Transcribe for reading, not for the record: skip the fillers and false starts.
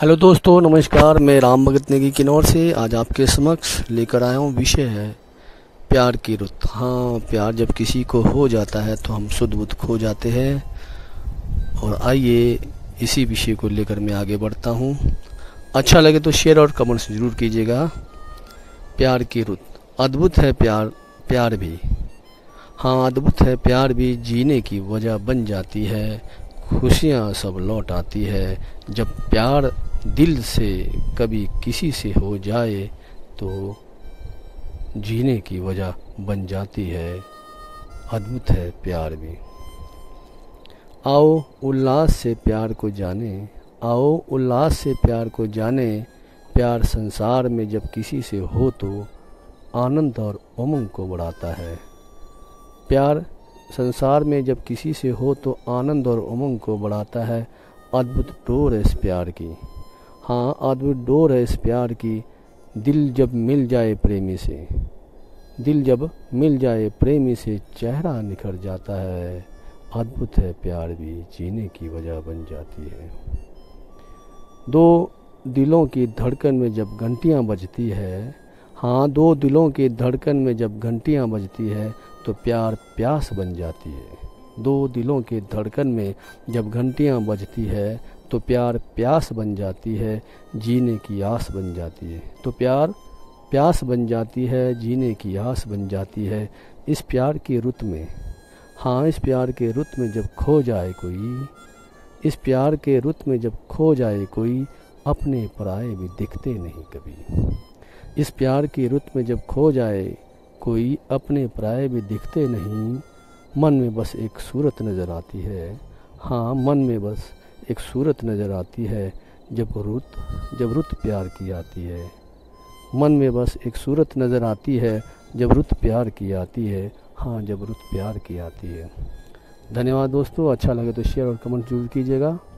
Hello दोस्तों, नमस्कार। मैं राम भगत नेगी किन्नौर से आज आपके समक्ष लेकर आया हूँ। विषय है प्यार की रुत। हाँ, प्यार जब किसी को हो जाता है तो हम सुध बुध खो जाते हैं। और आइए इसी विषय को लेकर मैं आगे बढ़ता हूँ। अच्छा लगे तो शेयर और कमेंट्स ज़रूर कीजिएगा। प्यार की रुत। अद्भुत है प्यार, प्यार भी। हाँ, अद्भुत है प्यार भी, जीने की वजह बन जाती है। खुशियाँ सब लौट आती है जब प्यार दिल से कभी किसी से हो जाए तो जीने की वजह बन जाती है। अद्भुत है प्यार भी। आओ उल्लास से प्यार को जाने, आओ उल्लास से प्यार को जाने। प्यार संसार में जब किसी से हो तो आनंद और उमंग को बढ़ाता है। प्यार संसार में जब किसी से हो तो आनंद और उमंग को बढ़ाता है। अद्भुत डोर है इस प्यार की। हाँ, अद्भुत डोर है इस प्यार की। दिल जब मिल जाए प्रेमी से, दिल जब मिल जाए प्रेमी से चेहरा निखर जाता है। अद्भुत है प्यार भी, जीने की वजह बन जाती है। दो दिलों की धड़कन में जब घंटियाँ बजती है, हाँ, दो दिलों की धड़कन में जब घंटियाँ बजती है तो प्यार प्यास बन जाती है। दो दिलों की धड़कन में जब घंटियाँ बजती है तो प्यार प्यास बन जाती है, जीने की आस बन जाती है। तो प्यार प्यास बन जाती है, जीने की आस बन जाती है। इस प्यार की रुत में, हाँ, इस प्यार के रुत में जब खो जाए कोई, इस प्यार के रुत में जब खो जाए कोई, अपने पराए भी दिखते नहीं कभी। इस प्यार की रुत में जब खो जाए कोई, अपने पराए भी दिखते नहीं। मन में बस एक सूरत नज़र आती है, हाँ, मन में बस एक सूरत नज़र आती है जब रुत प्यार की आती है। मन में बस एक सूरत नज़र आती है जब रुत प्यार की आती है। हाँ, जब रुत प्यार की आती है। धन्यवाद दोस्तों। अच्छा लगे तो शेयर और कमेंट जरूर कीजिएगा।